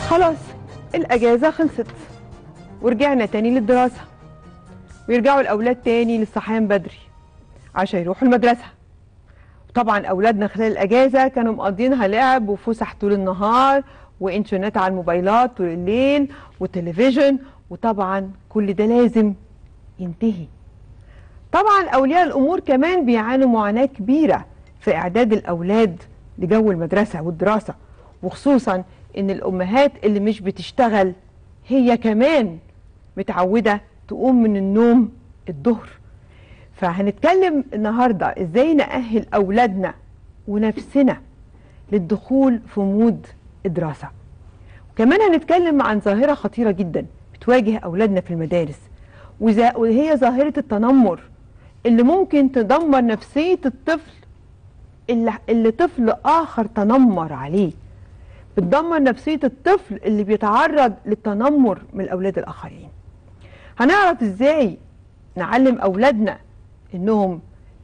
خلاص الأجازة خلصت ورجعنا تاني للدراسة، ويرجعوا الأولاد تاني للصحيان بدري عشان يروحوا المدرسة. طبعا أولادنا خلال الأجازة كانوا مقضينها لعب وفسح طول النهار وإنترنت على الموبايلات طول الليل وتلفزيون، وطبعا كل ده لازم ينتهي. طبعا أولياء الأمور كمان بيعانوا معاناة كبيرة في إعداد الأولاد لجو المدرسة والدراسة، وخصوصا إن الأمهات اللي مش بتشتغل هي كمان متعودة تقوم من النوم الظهر. فهنتكلم النهاردة إزاي نأهل أولادنا ونفسنا للدخول في مود الدراسة. وكمان هنتكلم عن ظاهرة خطيرة جدا بتواجه أولادنا في المدارس، وهي ظاهرة التنمر اللي ممكن تدمر نفسية الطفل اللي طفل آخر تنمر عليه، بتدمر نفسية الطفل اللي بيتعرض للتنمر من الأولاد الآخرين. هنعرف إزاي نعلم أولادنا إنهم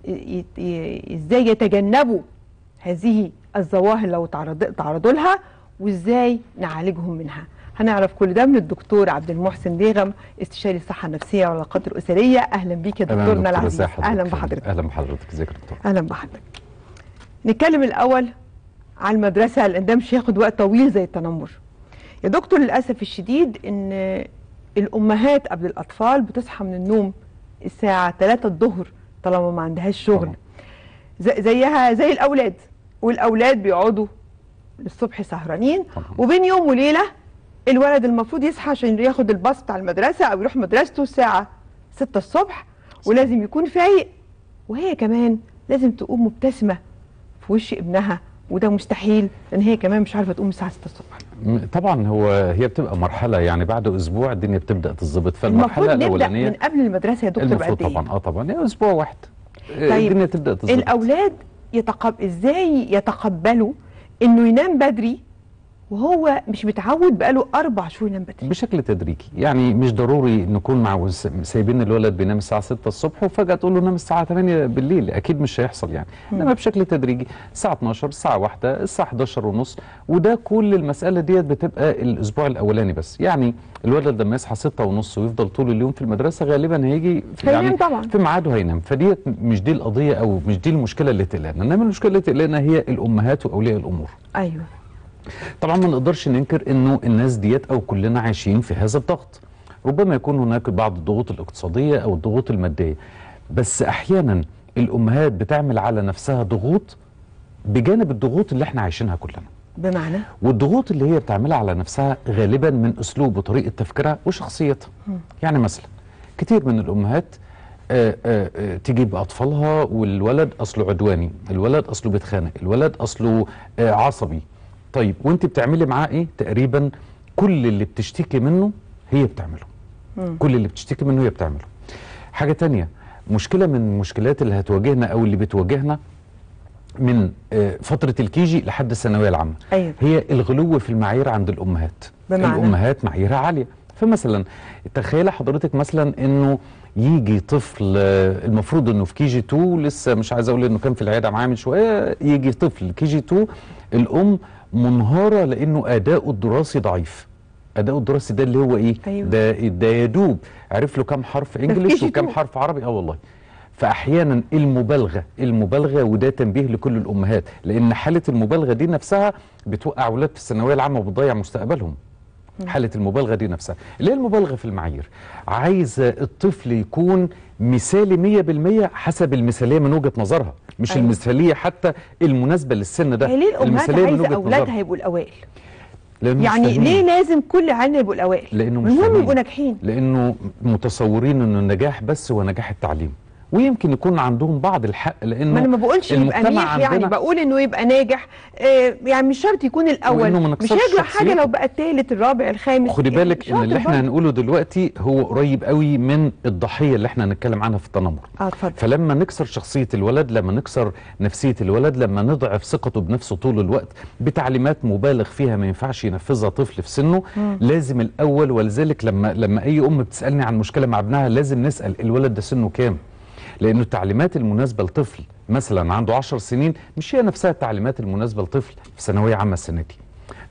إزاي يتجنبوا هذه الظواهر لو تعرضوا لها، وإزاي نعالجهم منها. هنعرف كل ده من الدكتور عبد المحسن ديغم، استشاري الصحة النفسية والعلاقات الأسرية. أهلا بيك يا دكتورنا العزيز. أهلا بحضرتك. أهلا بحضرتك. ازيك يا دكتور؟ أهلا بحضرتك. نتكلم الأول على المدرسة لأن ده مش هياخد وقت طويل زي التنمر. يا دكتور للأسف الشديد إن الأمهات قبل الأطفال بتصحى من النوم الساعة 3 الظهر طالما ما عندهاش شغل، زيها زي الأولاد، والأولاد بيقعدوا الصبح سهرانين، وبين يوم وليلة الولد المفروض يصحى عشان ياخد الباص بتاع المدرسة أو يروح مدرسته الساعة 6 الصبح، ولازم يكون فايق، وهي كمان لازم تقوم مبتسمة في وش ابنها، وده مستحيل لان هي كمان مش عارفه تقوم الساعه 6 الصبح. طبعا هي بتبقى مرحله، يعني بعد اسبوع الدنيا بتبدا تظبط. فالمرحله الاولانيه من قبل المدرسه يا دكتور بقد ايه؟ طبعا يعني اسبوع واحد. طيب الدنيا تبدا تظبط. الاولاد ازاي يتقبلوا انه ينام بدري وهو مش متعود بقاله 4 شهور ينام بدري؟ بشكل تدريجي، يعني مش ضروري نكون سايبين الولد بينام الساعه 6 الصبح وفجاه تقول له نام الساعه 8 بالليل، اكيد مش هيحصل يعني. انما بشكل تدريجي الساعه 12 الساعه 1 الساعه 11 ونص، وده كل المساله ديت بتبقى الاسبوع الاولاني بس. يعني الولد لما يصحى 6 ونص ويفضل طول اليوم في المدرسه غالبا هيجي يعني في ميعاده هينام. فديت مش دي القضيه او مش دي المشكله اللي تقلقنا، انما المشكله اللي تقلقنا هي الامهات واولياء الامور. ايوه طبعا ما نقدرش ننكر انه الناس ديت او كلنا عايشين في هذا الضغط. ربما يكون هناك بعض الضغوط الاقتصاديه او الضغوط الماديه، بس احيانا الامهات بتعمل على نفسها ضغوط بجانب الضغوط اللي احنا عايشينها كلنا. بمعنى؟ والضغوط اللي هي بتعملها على نفسها غالبا من اسلوب وطريقه تفكيرها وشخصيتها. يعني مثلا كتير من الامهات تجيب اطفالها والولد اصله عدواني، الولد اصله بيتخانق، الولد اصله عصبي. طيب وانت بتعملي معاه ايه؟ تقريبا كل اللي بتشتكي منه هي بتعمله. كل اللي بتشتكي منه هي بتعمله. حاجة تانية، مشكلة من المشكلات اللي هتواجهنا او اللي بتواجهنا من فترة الكيجي لحد الثانوية العامة. أيوة. هي الغلو في المعايير عند الامهات. بمعنى؟ الامهات معاييرها عالية. فمثلا تخيل حضرتك مثلا انه يجي طفل المفروض انه في كيجي 2، لسه مش عايز اقول انه كان في العيادة معاه من شوية، يجي طفل كيجي 2 الام منهارة لانه اداؤه الدراسي ضعيف. اداؤه الدراسي ده اللي هو ايه؟ أيوة. ده يدوب عرف له كام حرف انجليش وكام حرف عربي. والله فاحيانا المبالغه وده تنبيه لكل الامهات، لان حاله المبالغه دي نفسها بتوقع اولاد في الثانويه العامه وبتضيع مستقبلهم. حاله المبالغه دي نفسها اللي هي المبالغه في المعايير. عايزه الطفل يكون مثالي 100% حسب المثاليه من وجهه نظرها، مش أيوة. المثاليه حتى المناسبه للسن ده. ليه الامهات عايزه اولادها يبقوا الاوائل؟ يعني ليه لازم كل عيالنا يبقوا الاوائل؟ لانه المهم يبقوا ناجحين. لانه متصورين انه النجاح بس هو نجاح التعليم، ويمكن يكون عندهم بعض الحق، لانه ما انا ما بقولش يبقى ناجح، يعني بقول انه يبقى ناجح، يعني مش شرط يكون الاول، مش هيجرى حاجه لو بقى الثالث الرابع الخامس. خدي بالك ان اللي احنا هنقوله دلوقتي هو قريب قوي من الضحيه اللي احنا هنتكلم عنها في التنمر. اتفضل. فلما نكسر شخصيه الولد، لما نكسر نفسيه الولد، لما نضعف ثقته بنفسه طول الوقت بتعليمات مبالغ فيها ما ينفعش ينفذها طفل في سنه، لازم الاول. ولذلك لما اي ام بتسالني عن مشكله مع ابنها لازم نسال الولد ده سنه كام، لأنه التعليمات المناسبة لطفل مثلا عنده 10 سنين مش هي نفسها التعليمات المناسبة لطفل في ثانوية عامة السنة دي.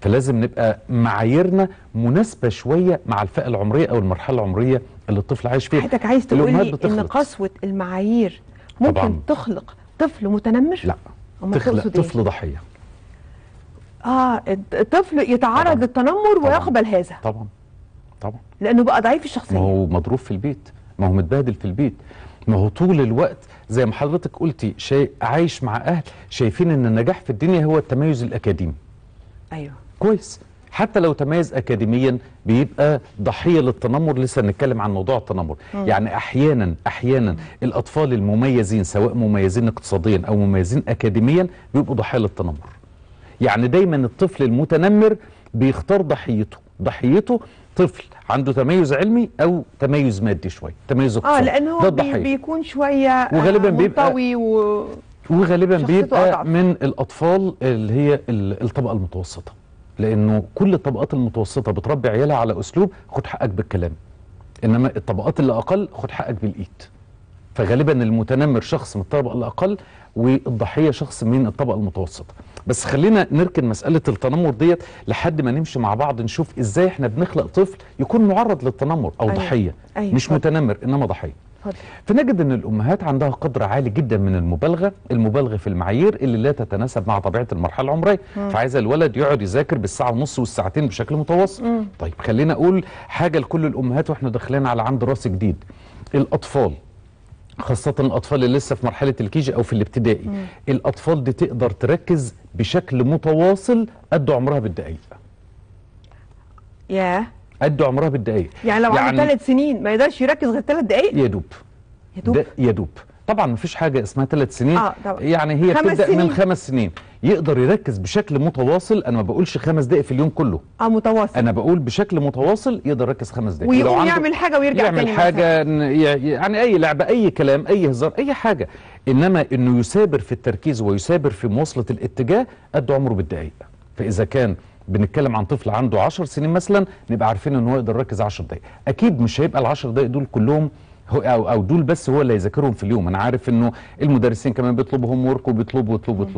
فلازم نبقى معاييرنا مناسبه شويه مع الفئه العمريه او المرحله العمريه اللي الطفل عايش فيها. حضرتك عايز تقول الأمهات لي ان بتخلط. قسوه المعايير ممكن طبعاً. تخلق طفل متنمر؟ لا، أمال تخلق تقصد إيه؟ طفل ضحيه. الطفل يتعرض طبعاً. للتنمر طبعاً. ويقبل هذا طبعا طبعا. لانه بقى ضعيف ما الشخصيه. هو مضروب في البيت، ما هو متبهدل في البيت، ما هو طول الوقت زي ما حضرتك قلتي عايش مع اهل شايفين ان النجاح في الدنيا هو التميز الاكاديمي. ايوه كويس، حتى لو تميز اكاديميا بيبقى ضحيه للتنمر. لسه نتكلم عن موضوع التنمر. يعني احيانا الاطفال المميزين سواء مميزين اقتصاديا او مميزين اكاديميا بيبقوا ضحيه للتنمر. يعني دايما الطفل المتنمر بيختار ضحيته طفل عنده تميز علمي او تميز مادي شويه، تميز اقتصادي. لان هو بيكون شويه وغالبا بيبقى منطوي وغالبا شخصيته بيبقى أضعف. من الاطفال اللي هي الطبقه المتوسطه، لانه كل الطبقات المتوسطه بتربي عيالها على اسلوب خد حقك بالكلام، انما الطبقات اللي اقل خد حقك بالايد. فغالبا المتنمر شخص من الطبقه الاقل والضحيه شخص من الطبقه المتوسطه. بس خلينا نركن مساله التنمر ديت لحد ما نمشي مع بعض نشوف ازاي احنا بنخلق طفل يكون معرض للتنمر او أيوة. ضحيه. أيوة. مش متنمر انما ضحيه. اتفضل. فنجد ان الامهات عندها قدر عالي جدا من المبالغه في المعايير اللي لا تتناسب مع طبيعه المرحله العمريه. فعايزه الولد يقعد يذاكر بالساعه ونص والساعتين بشكل متواصل. طيب خلينا اقول حاجه لكل الامهات واحنا داخلين على عند راس جديد. الاطفال خاصة الأطفال اللي لسه في مرحلة الكيجي أو في الابتدائي، الأطفال دي تقدر تركز بشكل متواصل قد عمرها بالدقايق. ياه، قد عمرها بالدقايق. يعني لو عنده 3 سنين ما يقدرش يركز غير 3 دقايق؟ يا دوب. يا دوب؟ ده يا دوب. طبعا مفيش حاجة اسمها 3 سنين. طبعا. يعني هي 5 بتبدأ سنين. من 5 سنين. يقدر يركز بشكل متواصل. أنا ما بقولش 5 دقائق في اليوم كله. متواصل. أنا بقول بشكل متواصل يقدر يركز 5 دقائق. ويقوم يعمل حاجة ويرجع يعمل تاني حاجة يعني أي لعبة، أي كلام، أي هزار، أي حاجة. إنما إنه يثابر في التركيز ويثابر في مواصلة الاتجاه قد عمره بالدقائق. فإذا كان بنتكلم عن طفل عنده 10 سنين مثلا نبقى عارفين إن هو يقدر يركز 10 دقائق. أكيد مش هيبقى ال10 دقائق دول كلهم او دول بس هو اللي هيذاكرهم في اليوم. انا عارف انه المدرسين كمان بيطلبوا هوم ورك وبيطلبوا.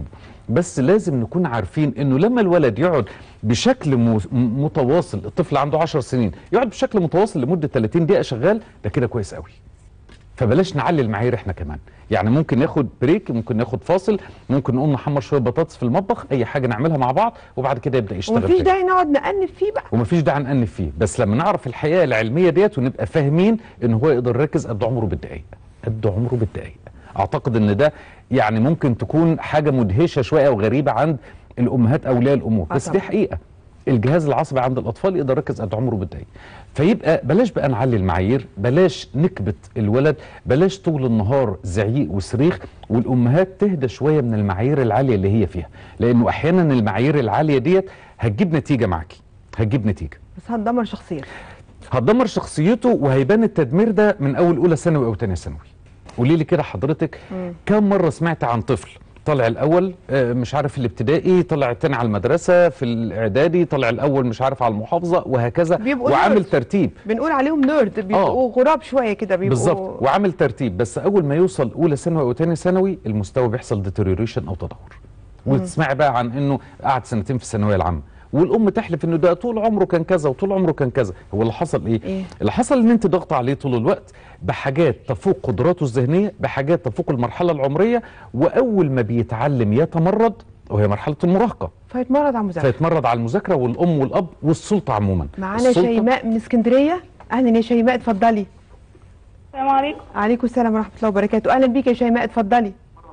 بس لازم نكون عارفين انه لما الولد يقعد بشكل متواصل، الطفل عنده 10 سنين يقعد بشكل متواصل لمده 30 دقيقه شغال، ده كده كويس قوي. فبلاش نعلي المعايير احنا كمان. يعني ممكن ناخد بريك، ممكن ناخد فاصل، ممكن نقوم نحمر شويه بطاطس في المطبخ، اي حاجه نعملها مع بعض وبعد كده يبدا يشتغل. ومفيش داعي نقعد نأنف فيه بقى. ومفيش داعي نأنف فيه، بس لما نعرف الحقيقه العلميه ديت ونبقى فاهمين ان هو يقدر يركز قد عمره بالدقائق. قد عمره بالدقائق. اعتقد ان ده يعني ممكن تكون حاجه مدهشه شويه وغريبه عند الامهات اولياء الامور، بس دي حقيقه. الجهاز العصبي عند الاطفال يقدر يركز قد عمره بالدقيقه. فيبقى بلاش بقى نعلي المعايير، بلاش نكبت الولد، بلاش طول النهار زعيق وصريخ، والامهات تهدى شويه من المعايير العاليه اللي هي فيها، لانه احيانا المعايير العاليه ديت هتجيب نتيجه معاكي، هتجيب نتيجه بس هتدمر شخصيته. هتدمر شخصيته، وهيبان التدمير ده من اول اولى ثانوي او ثانيه ثانوي. قولي لي كده حضرتك كم مره سمعت عن طفل طلع الاول مش عارف في الابتدائي، طلع الثاني على المدرسه، في الاعدادي طلع الاول مش عارف على المحافظه، وهكذا، وعامل ترتيب. بنقول عليهم نيرد، بيبقوا غراب شويه كده، بيبقوا بالظبط، وعامل ترتيب. بس اول ما يوصل اولى ثانوي او ثانيه ثانوي المستوى بيحصل ديتيريوريشن او تدهور. وتسمعي بقى عن انه قعد سنتين في الثانويه العامه، والام تحلف انه ده طول عمره كان كذا وطول عمره كان كذا. هو اللي حصل ايه؟ اللي حصل ان انت ضغط عليه طول الوقت بحاجات تفوق قدراته الذهنيه، بحاجات تفوق المرحله العمريه، واول ما بيتعلم يتمرد، وهي مرحله المراهقه، فيتمرد على المذاكره. فيتمرد على المذاكره، والام والاب والسلطه عموما. معانا شيماء من اسكندريه. اهلا يا شيماء، اتفضلي. السلام عليكم. عليكم السلام ورحمه الله وبركاته. اهلا بيك يا شيماء، اتفضلي.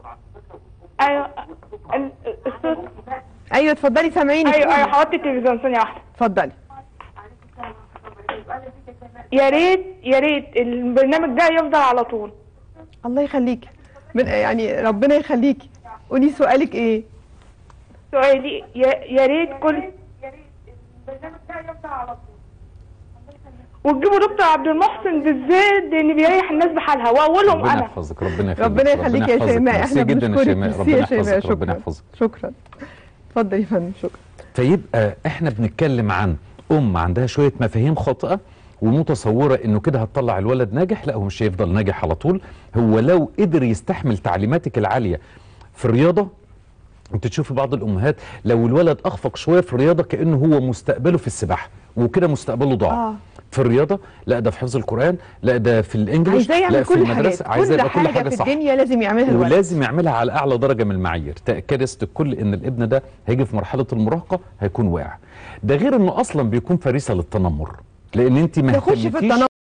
ايوه الصوت. ايوه اتفضلي، سامعيني. ايوه حوطي التلفزيون ثانيه واحده. اتفضلي. يا ريت البرنامج ده يفضل على طول. الله يخليكي، يعني ربنا يخليكي. قولي سؤالك ايه؟ سؤالي يا ريت البرنامج ده يفضل على طول، وتجيبوا دكتور عبد المحسن بالذات لان بيريح الناس بحالها، واولهم انا. ربنا يحفظك، ربنا يخليك، ربنا يخليك يا شيماء. احنا بنشكرك ربنا يحفظك، ربنا يحفظك. شكرا. اتفضلي يا فندم. شكرا. فيبقى احنا بنتكلم عن عندها شويه مفاهيم خاطئه ومتصوره انه كده هتطلع الولد ناجح. لا، هو مش هيفضل ناجح على طول. هو لو قدر يستحمل تعليماتك العاليه في الرياضه انت تشوفي بعض الامهات لو الولد اخفق شويه في الرياضه كانه هو مستقبله في السباحه، وكده مستقبله ضاع. في الرياضه، لا ده في حفظ القران، لا ده في الانجليش، عايزاه يعمل لا في كل المدرسه، عايزاه يبقى كل حاجه في صح. الدنيا لازم يعملها الولد، ولازم يعملها على اعلى درجه من المعايير. تاكدت الكل ان الابن ده هيجي في مرحله المراهقه هيكون واقع. ده غير انه اصلا بيكون فريسه للتنمر، لان انت ما يخش في اهتمتيش التنمر